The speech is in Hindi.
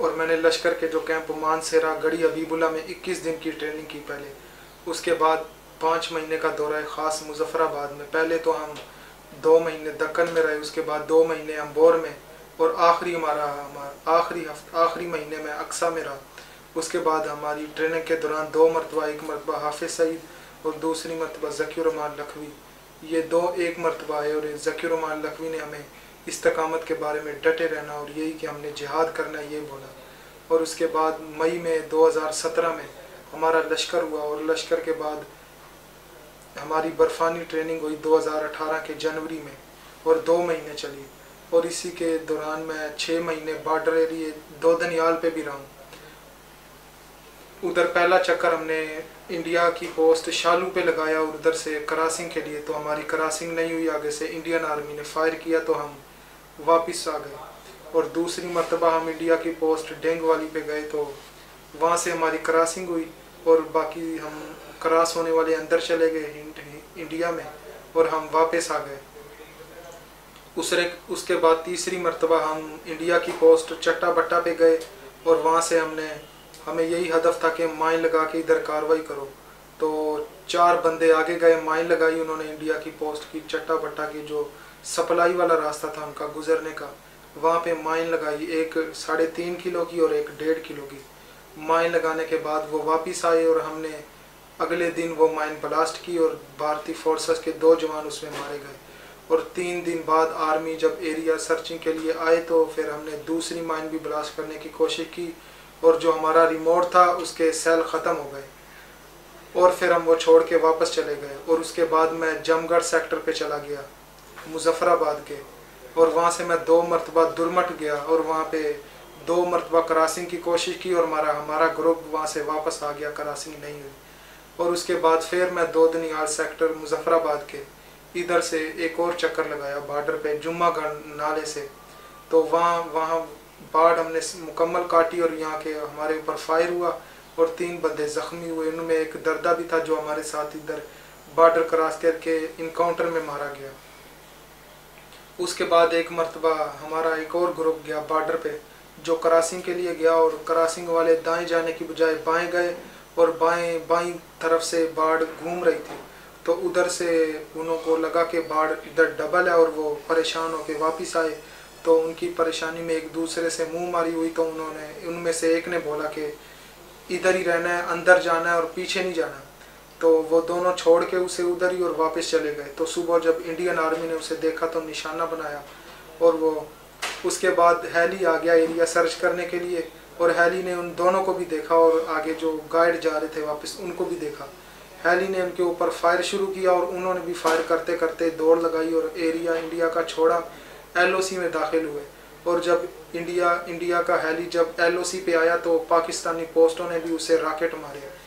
और मैंने लश्कर के जो कैंप मानसेरा गढ़ी हबीबुल्ला में 21 दिन की ट्रेनिंग की पहले। उसके बाद 5 महीने का दौरा ख़ास मुजफ़्फ़राबाद में। पहले तो हम 2 महीने दक्कन में रहे, उसके बाद 2 महीने अम्बोर में, और आखिरी महीने में अक्सा में रहा। उसके बाद हमारी ट्रेनिंग के दौरान 2 मरतबा, एक मरतबा हाफिज़ सईद और दूसरी मरतबा ज़की रहमान लखवी, ये एक मरतबा आए और ज़की रहमान लखवी ने हमें इस्तकामत के बारे में डटे रहना और यही कि हमने जिहाद करना ये बोला। और उसके बाद मई में 2017 में हमारा लश्कर हुआ और लश्कर के बाद हमारी बर्फ़ानी ट्रेनिंग हुई 2018 के जनवरी में और 2 महीने चली। और इसी के दौरान मैं 6 महीने बॉर्डर एरिए दोदनियाल पे भी रहा हूँ। उधर पहला चक्कर हमने इंडिया की पोस्ट शालू पे लगाया और उधर से क्रॉसिंग के लिए, तो हमारी क्रॉसिंग नहीं हुई, आगे से इंडियन आर्मी ने फायर किया तो हम वापस आ गए। और दूसरी मरतबा हम इंडिया की पोस्ट डेंग वाली पे गए तो वहाँ से हमारी क्रॉसिंग हुई और बाकी हम क्रॉस होने वाले अंदर चले गए इंडिया में और हम वापस आ गए। उसके बाद तीसरी मरतबा हम इंडिया की पोस्ट चट्टा बट्टा पे गए और वहाँ से हमें यही हदफ था कि माइन लगा के इधर कार्रवाई करो। तो 4 बंदे आगे गए, माइन लगाई उन्होंने इंडिया की पोस्ट की चट्टा बट्टा की जो सप्लाई वाला रास्ता था उनका गुजरने का, वहाँ पे माइन लगाई, एक 3.5 किलो की और एक 1.5 किलो की। माइन लगाने के बाद वो वापस आए और हमने अगले दिन वो माइन ब्लास्ट की और भारतीय फोर्सेस के 2 जवान उसमें मारे गए। और 3 दिन बाद आर्मी जब एरिया सर्चिंग के लिए आए तो फिर हमने दूसरी माइन भी ब्लास्ट करने की कोशिश की और जो हमारा रिमोट था उसके सेल ख़त्म हो गए और फिर हम वो छोड़ के वापस चले गए। और उसके बाद मैं जमगढ़ सेक्टर पे चला गया मुजफ्फराबाद के, और वहाँ से मैं 2 मरतबा दुरमट गया और वहाँ पे 2 मरतबा क्रॉसिंग की कोशिश की और हमारा ग्रुप वहाँ से वापस आ गया, क्रॉसिंग नहीं हुई। और उसके बाद फिर मैं दोदनियाल सेक्टर मुजफ्फराबाद के इधर से एक और चक्कर लगाया बॉर्डर पे जुम्मागढ़ नाले से, तो वहाँ बाढ़ हमने मुकम्मल काटी और यहाँ के हमारे ऊपर फायर हुआ और 3 बंदे ज़ख्मी हुए। उनमें एक दर्दा भी था जो हमारे साथ इधर बॉर्डर क्रॉस करके इनकाउंटर में मारा गया। उसके बाद एक मरतबा हमारा एक और ग्रुप गया बॉर्डर पे जो क्रॉसिंग के लिए गया और क्रॉसिंग वाले दाएं जाने की बजाय बाएं गए और बाईं तरफ से बाढ़ घूम रही थी, तो उधर से उनको लगा कि बाढ़ इधर डबल है और वो परेशान होकर वापस आए। तो उनकी परेशानी में एक दूसरे से मुंह मारी हुई, तो उनमें से एक ने बोला कि इधर ही रहना है, अंदर जाना है और पीछे नहीं जाना। तो वो दोनों छोड़ के उसे उधर ही और वापस चले गए। तो सुबह जब इंडियन आर्मी ने उसे देखा तो निशाना बनाया और वो उसके बाद हेली आ गया एरिया सर्च करने के लिए और हेली ने उन दोनों को भी देखा और आगे जो गाइड जा रहे थे वापस उनको भी देखा। हेली ने उनके ऊपर फायर शुरू किया और उन्होंने भी फायर करते करते दौड़ लगाई और एरिया इंडिया का छोड़ा, LOC में दाखिल हुए। और जब इंडिया का हेली जब LOC पे आया तो पाकिस्तानी पोस्टों ने भी उसे रॉकेट मारे।